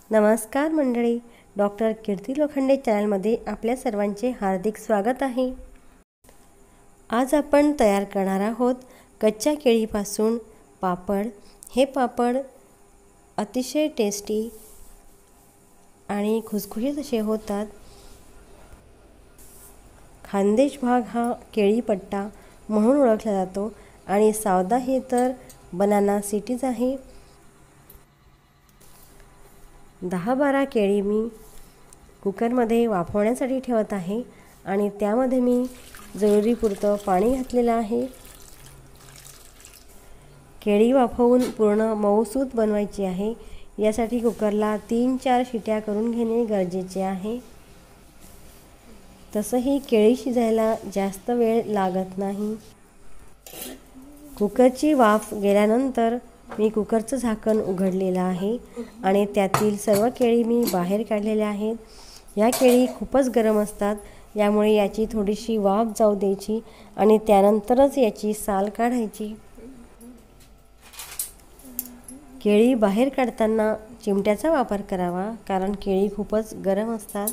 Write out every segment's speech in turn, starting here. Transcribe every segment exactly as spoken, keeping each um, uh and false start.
नमस्कार मंडळी, डॉक्टर कीर्ती लोखंडे चॅनलमध्ये आपल्या सर्वांचे हार्दिक स्वागत आहे। आज आपण तयार करणार आहोत कच्च्या केळीपासून पापड। हे पापड अतिशय टेस्टी आणि खुसखुशीत असे होतात। खानदेश भाग हा केळी पट्टा म्हणून ओळखला जातो आणि सावदा हे तर बनाना सिटीज आहे। दहा बारा केळी मी कुकरमध्ये वाफवण्यासाठी ठेवत आहे आणि त्यामध्ये मी जरुरीपुरतं पाणी घातलेलं आहे। केळी वाफवून पूर्ण मऊसूत बनवायची आहे, यासाठी कुकरला तीन चार शिट्या करून घेणे गरजेचे आहे। तसंही केळी शिजायला जास्त वेळ लागत नाही। कुकरची वाफ गेल्यानंतर मी कुकरचं झाकण उघडलेलं आहे आणि त्यातील सर्व केळी मी बाहेर काढलेल्या आहेत। या केळी खूपच गरम असतात, यामुळे याची थोडीशी वाफ जाऊ द्यायची आणि त्यानंतरच याची साल काढायची। केळी बाहेर काढताना चिमट्याचा वापर करावा, कारण केळी खूपच गरम असतात।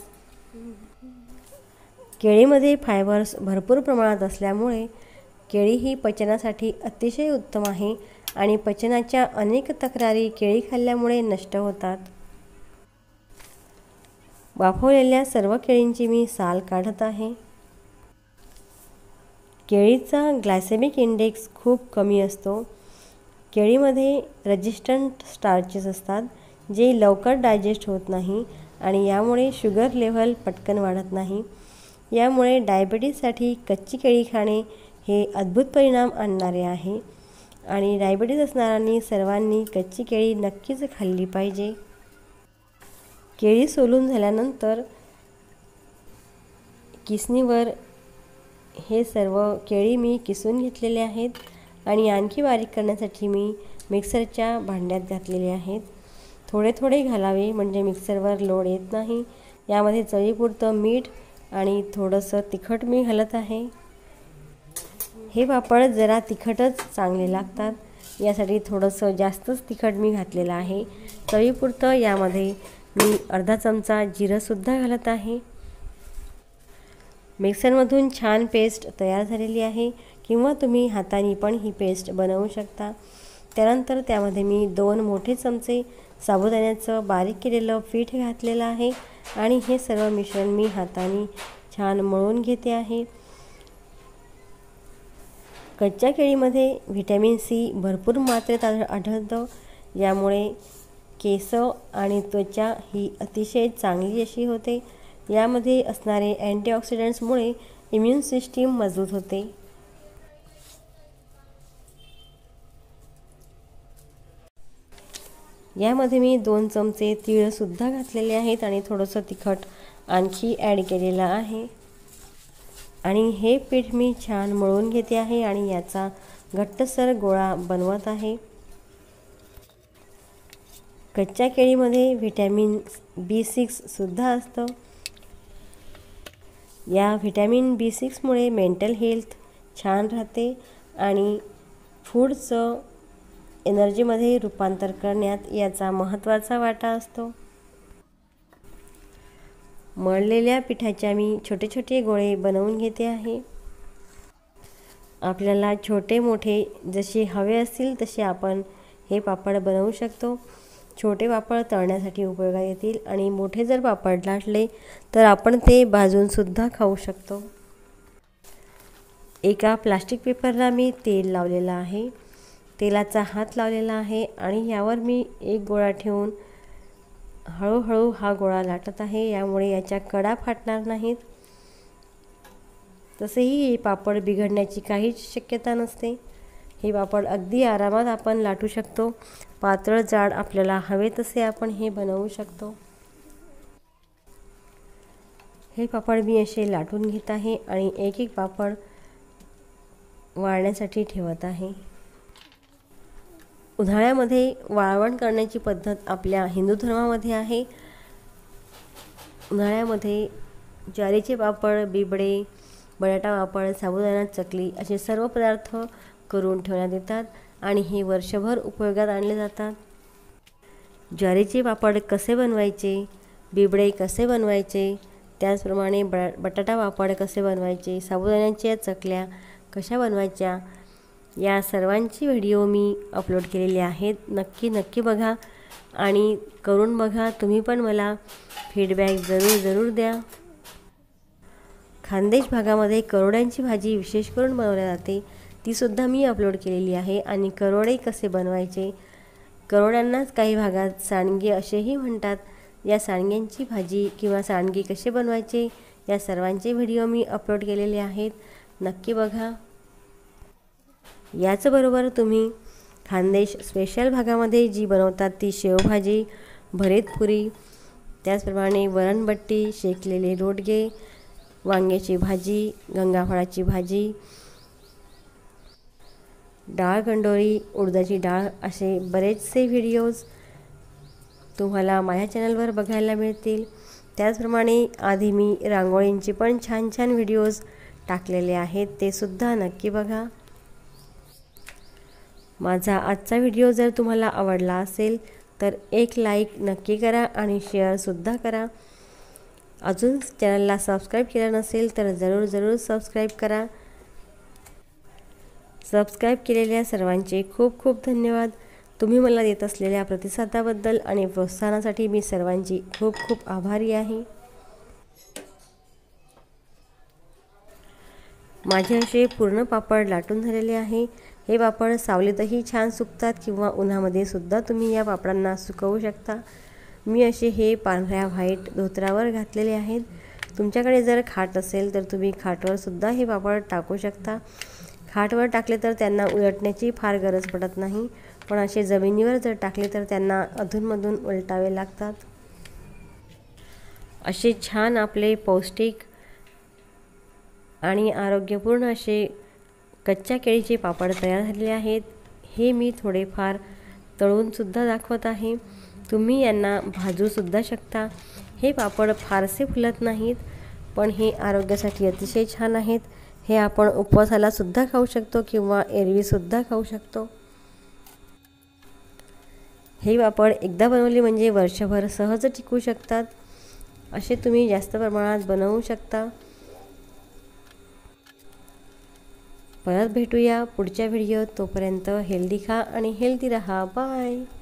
केळीमध्ये फायबर्स भरपूर प्रमाणात असल्यामुळे केळी ही पचनासाठी अतिशय उत्तम आहे आणि पचनाच्या अनेक तक्रारी केळी खाल्ल्यामुळे नष्ट होतात। वाफवलेल्या सर्व केळींची मी साल काढत आहे। केळीचा ग्लायसेमिक इंडेक्स खूप कमी असतो। केळीमध्ये रेजिस्टंट स्टार्चेस असतात, जे लवकर डायजेस्ट होत नाही आणि यामुळे शुगर लेव्हल पटकन वाढत नाही। यामुळे डायबिटीजसाठी कच्ची केळी खाणे हे अद्भुत परिणाम आणणारे आहे आणि डायबिटीज असणाऱ्यांनी सर्वांनी कच्ची केळी नक्कीच खाल्ली पाहिजे। केळी सोलून झाल्यानंतर किसणीवर हे सर्व केळी मी किसून घेतलेले आहेत आणि आणखी बारीक करण्यासाठी मी मिक्सरच्या भांड्यात घातलेले आहेत। थोडे थोडे घालावे, म्हणजे मिक्सरवर लोड येत नाही। यामध्ये चवीपुरतं मीठ आणि थोडंसं तिखट मी घालत आहे। हे पापड जरा तिखटच चांगले लागतात, यासाठी थोडंसं जास्तच तिखट मी घातलेलं आहे। चवीपुरतं यामध्ये मी अर्धा चमचा जिरंसुद्धा घालत आहे। मिक्सरमधून छान पेस्ट तयार झालेली आहे, किंवा तुम्ही हाताने पण ही पेस्ट बनवू शकता। त्यानंतर त्यामध्ये मी दोन मोठे चमचे साबुदाण्याचं बारीक केलेलं पीठ घातलेलं आहे आणि हे सर्व मिश्रण मी हाताने छान मळून घेते आहे। कच्च्या केळीमध्ये व्हिटॅमिन सी भरपूर मात्रेत आढळतं, यामुळे केस आणि त्वचा ही अतिशय चांगली अशी होते। यामध्ये असणारे अँटीऑक्सिडंट्समुळे इम्युन सिस्टीम मजबूत होते। यामध्ये मी दोन चमचे तीळसुद्धा घातलेले आहेत आणि थोडंसं तिखट आणखी ॲड केलेलं आहे आणि हे पीठ मी छान मळून घेते आहे आणि याचा घट्टसर गोळा बनवत आहे। कच्च्या केळीमध्ये व्हिटॅमिन बी सिक्ससुद्धा असतं। या व्हिटॅमिन बी सिक्समुळे मेंटल हेल्थ छान राहते आणि फूडचं एनर्जीमध्ये रूपांतर करण्यात याचा महत्त्वाचा वाटा असतो। मळलेल्या पिठाच्या मी छोटे छोटे गोळे बनवून घेते आहे। आपल्याला छोटे मोठे जसे हवे असतील तसे आपण हे पापड बनवू शकतो। छोटे पापड तळण्यासाठी उपयोगात येतील आणि मोठे जर पापड लाटले तर आपण ते भाजूनसुद्धा खाऊ शकतो। एका प्लास्टिक पेपरला मी तेल लावलेलं आहे, तेलाचा हात लावलेला आहे आणि यावर मी एक गोळा ठेवून हळूहळू हा गोळा लाटत आहे, यामुळे याच्या कडा फाटणार नाहीत। तसेही हे पापड बिघडण्याची काहीच शक्यता नसते। हे पापड अगदी आरामात आपण लाटू शकतो। पातळ जाड आपल्याला हवे तसे आपण हे बनवू शकतो। हे पापड मी असे लाटून घेत आहे आणि एक एक पापड वाळण्यासाठी ठेवत आहे। उन्हाळ्यामध्ये वाळवण करण्याची पद्धत आपल्या हिंदू धर्मामध्ये आहे। उन्हाळ्यामध्ये ज्वारीचे पापड, बिबडे, बटाटा पापड, साबुदाणा चकली असे सर्व पदार्थ करून ठेवण्यात येतात आणि हे वर्षभर उपयोगात आणले जातात। ज्वारीचे पापड कसे बनवायचे, बिबडे कसे बनवायचे, त्याचप्रमाणे ब बटाटा पापड कसे बनवायचे, साबुदाण्याच्या चकल्या कशा बनवायच्या, या सर्वांची व्हिडिओ मी अपलोड केलेले आहेत. नक्की नक्की बघा आणि करून बघा. तुम्ही पण मला फीडबॅक जरूर जरूर द्या. खानदेश भागामध्ये करोड्यांची भाजी विशेष करून बनवली जाते, तीसुद्धा मी अपलोड केलेली आहे. आणि करोडे कसे बनवायचे, करोड्यांनाच काही भागात सांडगे असेही म्हणतात, या सांडग्यांची भाजी किंवा सांडगे कसे बनवायचे या सर्वांचे व्हिडिओ मी अपलोड केलेले आहेत. नक्की बघा. याचबरोबर तुम्ही खानदेश स्पेशल भागामध्ये जी बनवतात ती शेवभाजी, भरीत पुरी, त्याचप्रमाणे वरणबट्टी, शेकलेले रोडगे, वांग्याची भाजी, गंगाफळाची भाजी, डाळ गंडोळी, उडदाची डाळ असे बरेचसे व्हिडिओज तुम्हाला माझ्या चॅनलवर बघायला मिळतील. त्याचप्रमाणे आधी मी रांगोळींचे पण छान छान व्हिडिओज टाकलेले आहेत, ते सुद्धा नक्की बघा. माझा आजचा व्हिडिओ जर तुम्हाला आवडला असेल तर एक लाईक नक्की करा आणि शेअरसुद्धा करा. अजून चॅनलला सबस्क्राईब केलं नसेल तर जरूर जरूर सबस्क्राईब करा. सबस्क्राईब केलेल्या सर्वांचे खूप खूप धन्यवाद. तुम्ही मला देत असलेल्या प्रतिसादाबद्दल आणि प्रोत्साहनासाठी मी सर्वांची खूप खूप आभारी आहे. माझे असे पूर्ण पापड लाटून झालेले आहे. हे पापड सावलीतही छान सुकतात किंवा उन्हामध्ये सुद्धा तुम्ही या पापडांना सुकवू शकता. मी असे हे पांढऱ्या व्हाईट धोतरावर घातलेले आहेत. तुमच्याकडे जर खाट असेल तर तुम्ही खाटवर सुद्धा हे पापड टाकू शकता. खाटवर टाकले तर त्यांना उलटण्याची फार गरज पडत नाही, पण असे जमिनीवर जर टाकले तर त्यांना अधूनमधून उलटावे लागतात. असे छान आपले पौष्टिक आणि आरोग्यपूर्ण असे कच्च्या केळीचे पापड तयार झालेले आहेत. हे मी थोडेफार तळूनसुद्धा दाखवत आहे. तुम्ही यांना भाजूसुद्धा शकता. हे पापड फारसे फुलत नाहीत, पण हे आरोग्यासाठी अतिशय छान आहेत. हे आपण उपवासाला सुद्धा खाऊ शकतो किंवा एरवीसुद्धा खाऊ शकतो. हे पापड एकदा बनवले म्हणजे वर्षभर सहज टिकू शकतात. असे तुम्ही जास्त प्रमाणात बनवू शकता. परत भेटूया पुढच्या व्हिडिओत. तोपर्यंत हेल्दी खा आणि हेल्दी रहा. बाय.